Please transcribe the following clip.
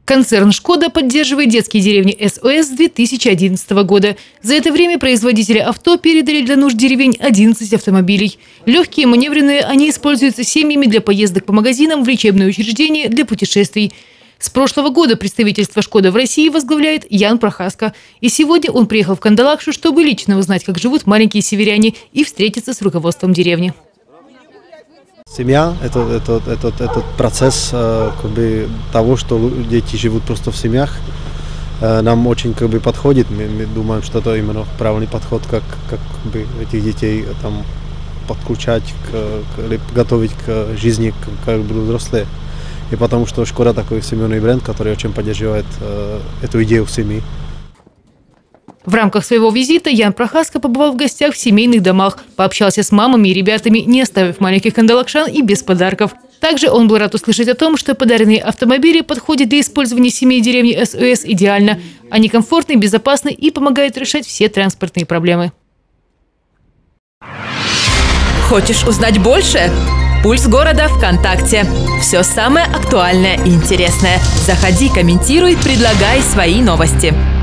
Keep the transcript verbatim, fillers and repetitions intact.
Концерн «Шкода» поддерживает детские деревни эс о эс с две тысячи одиннадцатого года. За это время производители авто передали для нужд деревень одиннадцать автомобилей. Легкие, маневренные, они используются семьями для поездок по магазинам, в лечебные учреждения, для путешествий. С прошлого года представительство «Шкода» в России возглавляет Ян Прохаска. И сегодня он приехал в Кандалакшу, чтобы лично узнать, как живут маленькие северяне, и встретиться с руководством деревни. Семья – это, это, это, этот процесс как бы, того, что дети живут просто в семьях, нам очень как бы, подходит. Мы, мы думаем, что это именно правильный подход, как, как, как бы, этих детей там, подключать, к, к, готовить к жизни, как будут взрослые. И потому что «Шкода» такой семейный бренд, который очень поддерживает э, эту идею семьи. В рамках своего визита Ян Прохаска побывал в гостях в семейных домах, пообщался с мамами и ребятами, не оставив маленьких кандалакшан и без подарков. Также он был рад услышать о том, что подаренные автомобили подходят для использования семей деревни эс о эс идеально. Они комфортны, безопасны и помогают решать все транспортные проблемы. Хочешь узнать больше? Пульс города ВКонтакте. Все самое актуальное и интересное. Заходи, комментируй, предлагай свои новости.